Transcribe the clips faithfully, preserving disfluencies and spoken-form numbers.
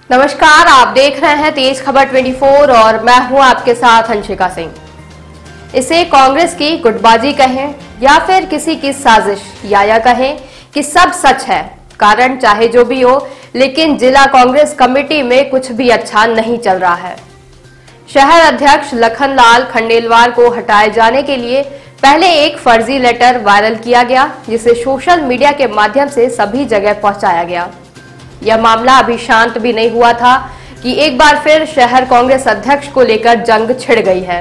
नमस्कार, आप देख रहे हैं तेज खबर चौबीस और मैं हूं आपके साथ हंसिका सिंह। इसे कांग्रेस की गुटबाजी कहें या फिर किसी की साजिश या या कहें कि सब सच है। कारण चाहे जो भी हो, लेकिन जिला कांग्रेस कमेटी में कुछ भी अच्छा नहीं चल रहा है। शहर अध्यक्ष लखनलाल खंडेलवाल को हटाए जाने के लिए पहले एक फर्जी लेटर वायरल किया गया, जिसे सोशल मीडिया के माध्यम से सभी जगह पहुंचाया गया। यह मामला अभी शांत भी नहीं हुआ था कि एक बार फिर शहर कांग्रेस अध्यक्ष को लेकर जंग छिड़ गई है।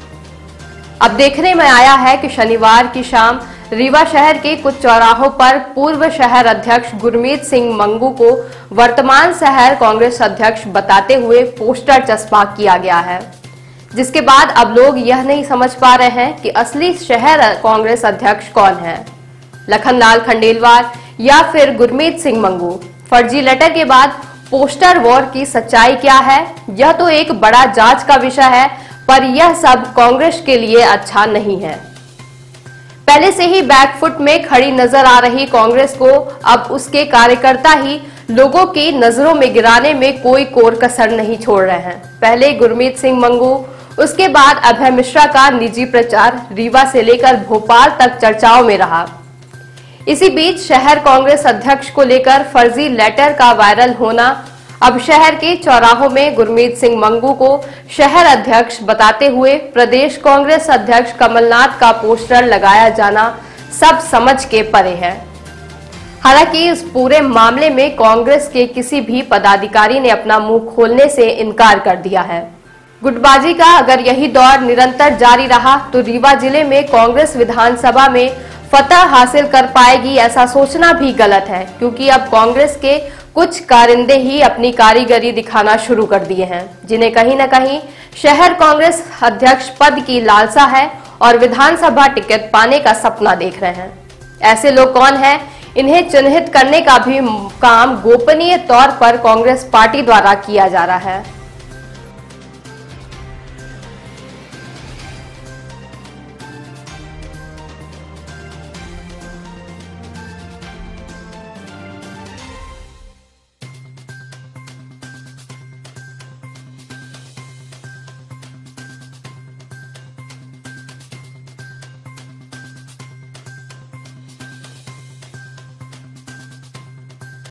अब देखने में आया है कि शनिवार की शाम रीवा शहर के कुछ चौराहों पर पूर्व शहर अध्यक्ष गुरमीत सिंह मंगू को वर्तमान शहर कांग्रेस अध्यक्ष बताते हुए पोस्टर चस्पा किया गया है, जिसके बाद अब लोग यह नहीं समझ पा रहे हैं कि असली शहर कांग्रेस अध्यक्ष कौन है, लखनलाल खंडेलवाल या फिर गुरमीत सिंह मंगू। फर्जी लेटर के बाद पोस्टर वॉर की सच्चाई क्या है, यह तो एक बड़ा जांच का विषय है, पर यह सब कांग्रेस के लिए अच्छा नहीं है। पहले से ही बैकफुट में खड़ी नजर आ रही कांग्रेस को अब उसके कार्यकर्ता ही लोगों की नजरों में गिराने में कोई कोर कसर नहीं छोड़ रहे हैं। पहले गुरमीत सिंह मंगू, उसके बाद अभय मिश्रा का निजी प्रचार रीवा से लेकर भोपाल तक चर्चाओं में रहा। इसी बीच शहर कांग्रेस अध्यक्ष को लेकर फर्जी लेटर का वायरल होना, अब शहर के चौराहों में गुरमीत सिंह मंगू को शहर अध्यक्ष बताते हुए प्रदेश कांग्रेस अध्यक्ष कमलनाथ का पोस्टर लगाया जाना सब समझ के परे है। हालांकि इस पूरे मामले में कांग्रेस के किसी भी पदाधिकारी ने अपना मुंह खोलने से इनकार कर दिया है। गुटबाजी का अगर यही दौर निरंतर जारी रहा तो रीवा जिले में कांग्रेस विधानसभा में फतह हासिल कर पाएगी, ऐसा सोचना भी गलत है, क्योंकि अब कांग्रेस के कुछ कारिंदे ही अपनी कारीगरी दिखाना शुरू कर दिए हैं, जिन्हें कहीं न कहीं शहर कांग्रेस अध्यक्ष पद की लालसा है और विधानसभा टिकट पाने का सपना देख रहे हैं। ऐसे लोग कौन हैं, इन्हें चिन्हित करने का भी काम गोपनीय तौर पर कांग्रेस पार्टी द्वारा किया जा रहा है।